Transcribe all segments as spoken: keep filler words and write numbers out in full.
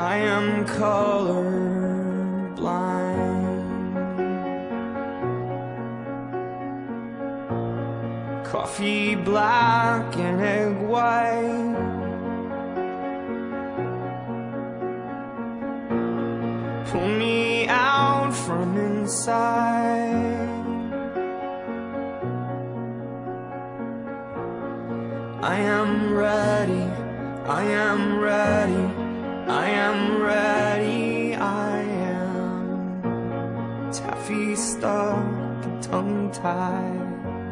I am color blind. Coffee black and egg white, pull me out from inside. I am ready, I am ready, I am ready, I am taffy stuck and tongue-tied.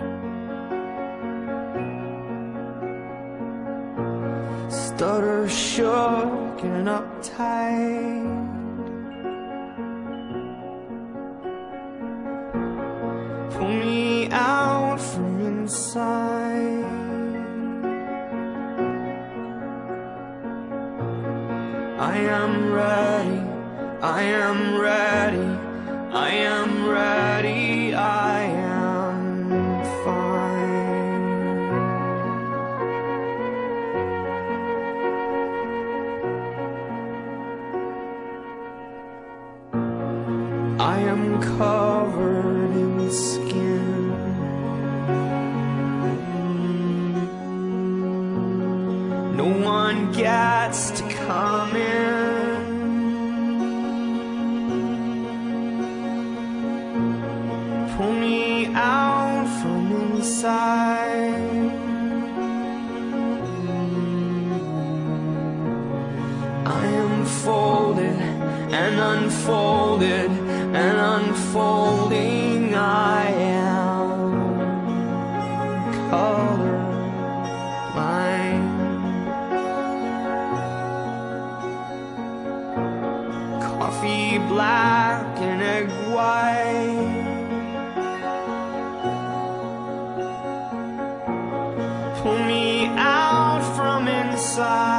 Stutter shook and uptight. Pull me out from inside. I am ready, I am ready, I am ready, I am fine. I am covered in skin. No one gets to come in. Pull me out from inside. I am folded and unfolded and unfolding. I am color blind. Coffee black and egg white, pull me out from inside.